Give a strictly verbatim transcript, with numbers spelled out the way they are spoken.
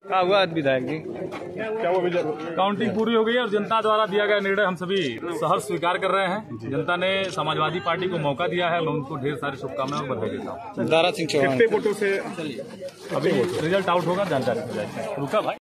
क्या हुआ विधायक जी? क्या वो काउंटिंग पूरी हो गई है और जनता द्वारा दिया गया निर्णय हम सभी सहर्ष स्वीकार कर रहे हैं। जनता ने समाजवादी पार्टी को मौका दिया है, मैं उनको ढेर सारी शुभकामनाएं और बधाई देता हूँ। दारा सिंह चौहान कितने वोटों से अभी रिजल्ट आउट होगा, जानकारी हो जाएगी। रुका भाई।